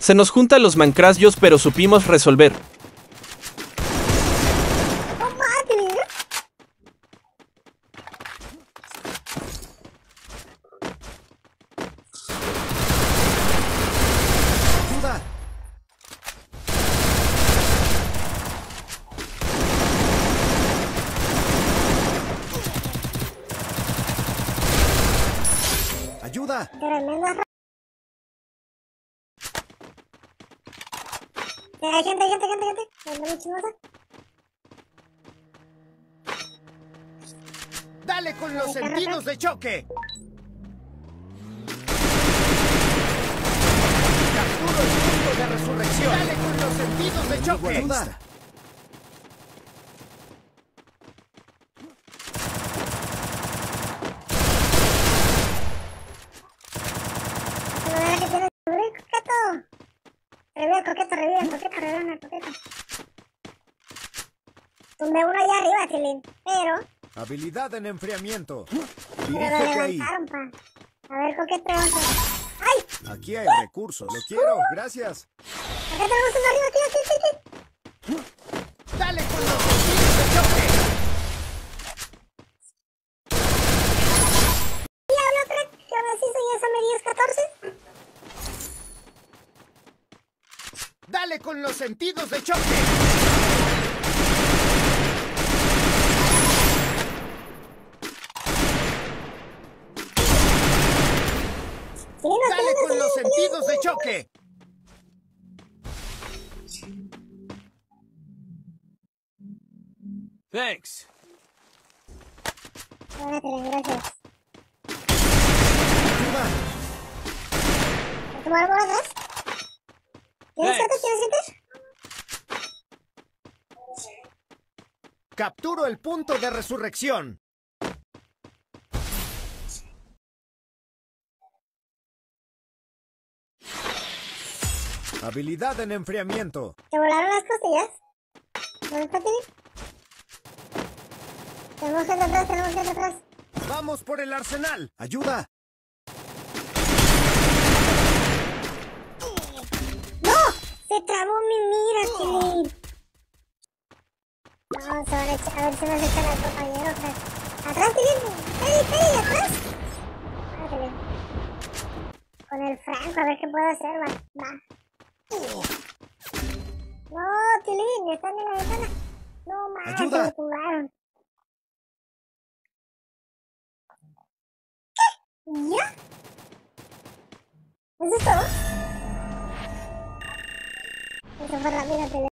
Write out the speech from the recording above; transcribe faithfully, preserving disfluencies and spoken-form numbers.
Se nos juntan los mancrasjos, pero supimos resolver. ¡Ayuda! ¡Ayuda! Tremenda. Hay gente, hay gente, hay gente, hay gente. Hay muy chismosa. ¡Dale con los sentidos de choque! ¡Capturo el punto de resurrección! ¡Dale con los sentidos de choque! ¡Ayuda! Revive el coqueto, revive el coqueto, revive el coqueto. Tumbé uno allá arriba, Tilín, pero... Habilidad en enfriamiento. Pero Dirígete ahí. levantaron, pa. A ver, coqueto, vamos a... ¡Ay! Aquí hay recursos. Lo quiero. Gracias. Acá tenemos uno arriba, tío, tío, tío, tío. ¡Dale con los sentidos de choque! Diablo, crack, ¿qué macizo? ¿Y esa medida es catorce? ¡Dale con los sentidos de choque! Sí, no, ¡Dale sí, no, con sí, los sí, sentidos sí. de choque! Thanks. Bueno, Tilín, gracias. ¡Ayuda! ¿Me tomaron por atrás? ¿Tienes siete? ¿Tienes siete? ¡Capturo el punto de resurrección! Habilidad en enfriamiento. ¿Te volaron las costillas? ¿Dónde está Tilín? Tenemos gente atrás, tenemos gente atrás. ¡Vamos por el arsenal! ¡Ayuda! ¡No! Se trabó mi mira, Tilín. No, se van a echar, a ver si nos echan al compañero, crack. ¡Atrás, Tilín! ¡Peri, Peri, atrás! Ah, Tilín. Con el Franco, a ver qué puedo hacer, va. Va. No, Tilín, están en la ventana. No, más, se ¡Ayuda! me tumbaron. ¿Qué? ¿Ya? ¿Eso es todo? Eso fue rápido, Tilín.